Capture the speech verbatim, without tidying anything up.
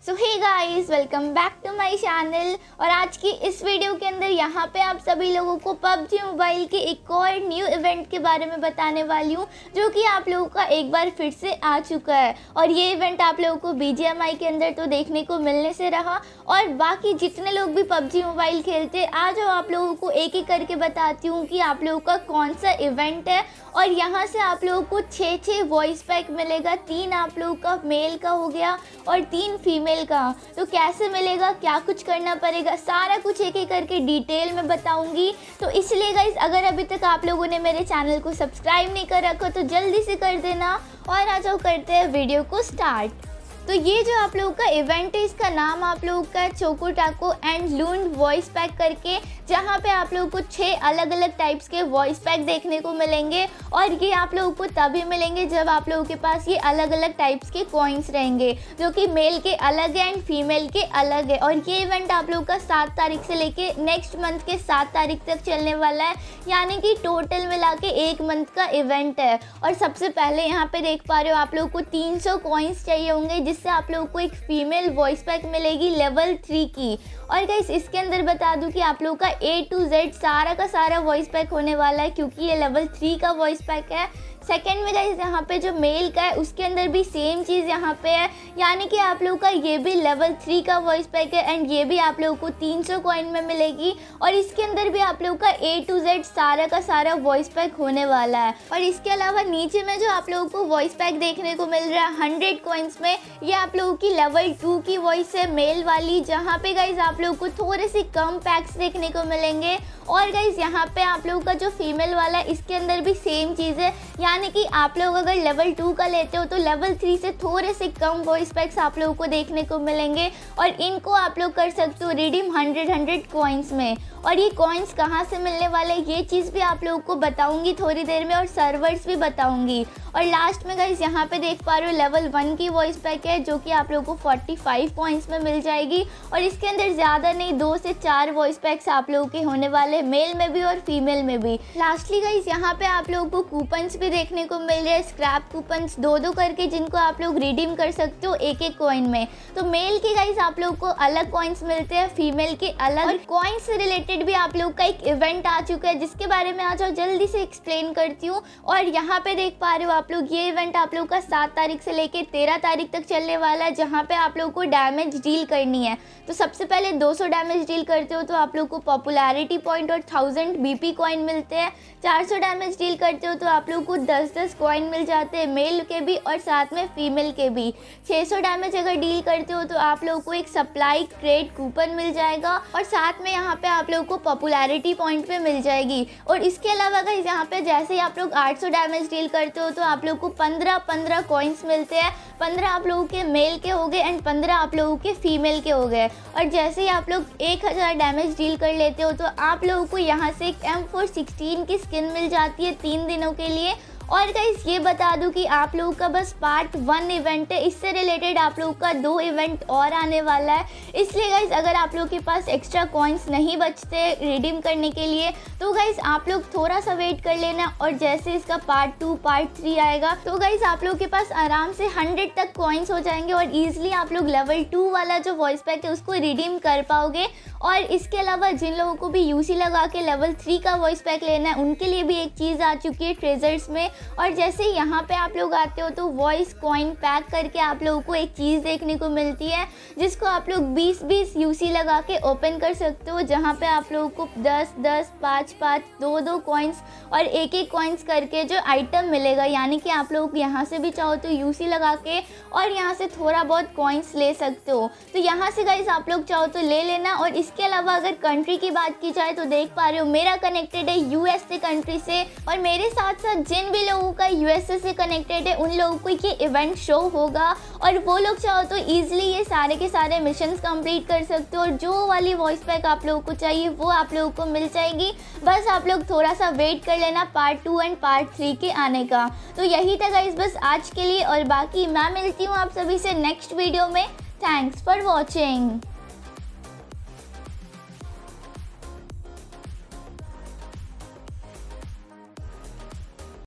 So hey guys, welcome back to my channel. और आज की इस वीडियो के अंदर यहाँ पे आप सभी लोगों को पबजी मोबाइल के एक और न्यू इवेंट के बारे में बताने वाली हूँ, जो कि आप लोगों का एक बार फिर से आ चुका है। और ये इवेंट आप लोगों को बी जी एम आई के अंदर तो देखने को मिलने से रहा, और बाकी जितने लोग भी पबजी मोबाइल खेलते, आज आप लोगों को एक एक करके बताती हूँ कि आप लोगों का कौन सा इवेंट है। और यहाँ से आप लोगों को छः छः वॉइस पैक मिलेगा, तीन आप लोगों का मेल का हो गया और तीन फीमेल का। तो कैसे मिलेगा, क्या कुछ करना पड़ेगा, सारा कुछ एक एक करके डिटेल में बताऊंगी। तो इसलिए गाइस, अगर अभी तक आप लोगों ने मेरे चैनल को सब्सक्राइब नहीं कर रखा तो जल्दी से कर देना। और आ जाओ, करते हैं वीडियो को स्टार्ट। तो ये जो आप लोगों का इवेंट है, इसका नाम आप लोगों का चोको टाको एंड लून वॉइस पैक करके, जहाँ पे आप लोगों को छः अलग अलग टाइप्स के वॉइस पैक देखने को मिलेंगे। और ये आप लोगों को तभी मिलेंगे जब आप लोगों के पास ये अलग अलग टाइप्स के कॉइन्स रहेंगे, जो कि मेल के अलग है एंड फीमेल के अलग है। और ये इवेंट आप लोगों का सात तारीख से लेके नेक्स्ट मंथ के सात तारीख तक चलने वाला है, यानी कि टोटल मिला के एक मंथ का इवेंट है। और सबसे पहले यहाँ पे देख पा रहे हो, आप लोगों को तीन सौ कॉइन्स चाहिए होंगे, जिससे आप लोगों को एक फीमेल वॉइस पैक मिलेगी लेवल थ्री की। और गाइस, इसके अंदर बता दूं कि आप लोगों का ए टू जेड सारा का सारा वॉइस पैक होने वाला है, क्योंकि ये लेवल थ्री का वॉइस पैक है। सेकेंड में गाइस, यहाँ पे जो मेल का है उसके अंदर भी सेम चीज़ यहाँ पे है, यानी कि आप लोगों का ये भी लेवल थ्री का वॉइस पैक है एंड ये भी आप लोगों को तीन सौ कॉइन में मिलेगी। और इसके अंदर भी आप लोगों का ए टू जेड सारा का सारा वॉइस पैक होने वाला है। और इसके अलावा नीचे में जो आप लोगों को वॉइस पैक देखने को मिल रहा है हंड्रेड कॉइन्स में, ये आप लोगों की लेवल टू की वॉइस है मेल वाली, जहाँ पे गाइज आप लोगों को थोड़े से कम पैक्स देखने को मिलेंगे। और गाइज, यहाँ पे आप लोगों का जो फीमेल वाला है, इसके अंदर भी सेम चीज़ है, यानी कि आप लोग अगर लेवल टू का लेते हो तो लेवल थ्री से थोड़े से कम वॉइस पैक्स आप लोगों को देखने को मिलेंगे। और इनको आप लोग कर सकते हो रिडीम हंड्रेड हंड्रेड कॉइन्स में। और ये कॉइन्स कहाँ से मिलने वाले, ये चीज़ भी आप लोगों को बताऊंगी थोड़ी देर में, और सर्वर्स भी बताऊंगी। और लास्ट में गाइस, यहाँ पे देख पा रहे हो लेवल वन की वॉइस पैक है, जो कि आप लोगों को फोर्टी फाइव कॉइन्स में मिल जाएगी। और इसके अंदर ज़्यादा नहीं, दो से चार वॉइस पैक्स आप लोगों के होने वाले, मेल में भी और फीमेल में भी। लास्टली गाइस, यहाँ पे आप लोगों को कूपन्स भी देखने को मिल रहे हैं, स्क्रैप कूपन्स दो दो करके, जिनको आप लोग रिडीम कर सकते हो एक एक कॉइन में। तो मेल के गाइस आप लोगों को अलग कॉइन्स मिलते हैं, फीमेल के अलग। और कॉइन्स से रिलेटेड भी आप लोग का एक इवेंट आ चुका है, जिसके बारे में आज जल्दी से एक्सप्लेन करती हूँ। और यहाँ पे देख पा रहे हो आप लोग, ये इवेंट आप लोग का सात तारीख से लेके तेरह तारीख तक चलने वाला है, जहाँ पे आप लोगों को डैमेज डील करनी है। तो सबसे पहले दो सौ डैमेज डील करते हो तो आप लोग को पॉपुलैरिटी पॉइंट और थाउजेंड बी पी कॉइन मिलते हैं। चार सौ डैमेज डील करते हो तो आप लोग को दस दस कॉइन मिल जाते हैं, मेल के भी और साथ में फीमेल के भी। छः सौ डैमेज अगर डील करते हो तो आप लोगों को एक सप्लाई क्रेट कूपन मिल जाएगा, और साथ में यहाँ पे आप लोगों को पॉपुलैरिटी पॉइंट पे मिल जाएगी। और इसके अलावा गाइस, यहाँ पे जैसे ही आप लोग आठ सौ डैमेज डील करते हो तो आप लोग को पंद्रह पंद्रह कॉइन्स मिलते हैं। पंद्रह आप लोगों के मेल के हो गए एंड पंद्रह आप लोगों के फीमेल के हो गए। और जैसे ही आप लोग एक हज़ार डैमेज डील कर लेते हो तो आप लोगों को यहाँ से एक एम फोर सिक्सटीन की स्किन मिल जाती है तीन दिनों के लिए। और गाइस, ये बता दूं कि आप लोगों का बस पार्ट वन इवेंट है, इससे रिलेटेड आप लोगों का दो इवेंट और आने वाला है। इसलिए गाइस, अगर आप लोगों के पास एक्स्ट्रा कॉइन्स नहीं बचते रिडीम करने के लिए तो गाइस आप लोग थोड़ा सा वेट कर लेना। और जैसे इसका पार्ट टू पार्ट थ्री आएगा तो गाइस आप लोगों के पास आराम से हंड्रेड तक कॉइन्स हो जाएंगे, और ईजिली आप लोग लेवल टू वाला जो वॉइस पैक है उसको रिडीम कर पाओगे। और इसके अलावा जिन लोगों को भी यूसी लगा के लेवल थ्री का वॉइस पैक लेना है, उनके लिए भी एक चीज़ आ चुकी है ट्रेजर्स में। और जैसे यहाँ पे आप लोग आते हो तो वॉइस कॉइन पैक करके आप लोगों को एक चीज़ देखने को मिलती है, जिसको आप लोग बीस बीस यूसी लगा के ओपन कर सकते हो, जहाँ पे आप लोगों को दस दस पाँच पाँच दो दो कॉइन्स और एक एक कॉइन्स करके जो आइटम मिलेगा। यानी कि आप लोग यहाँ से भी चाहो तो यूसी लगा के और यहाँ से थोड़ा बहुत कॉइन्स ले सकते हो। तो यहाँ से गाइस आप लोग चाहो तो ले लेना। और इसके अलावा अगर कंट्री की बात की जाए तो देख पा रहे हो मेरा कनेक्टेड है यूएसए कंट्री से, और मेरे साथ साथ जिन भी लोगों का यूएसए से कनेक्टेड है उन लोगों को ये इवेंट शो होगा, और वो लोग चाहो तो ईजिली ये सारे के सारे मिशंस कंप्लीट कर सकते हो। और जो वाली वॉइस पैक आप लोगों को चाहिए वो आप लोगों को मिल जाएगी, बस आप लोग थोड़ा सा वेट कर लेना part two and part three के आने का। तो यही था गाइस बस आज के लिए, और बाकी मैं मिलती हूँ आप सभी से नेक्स्ट वीडियो में। Thanks for watching.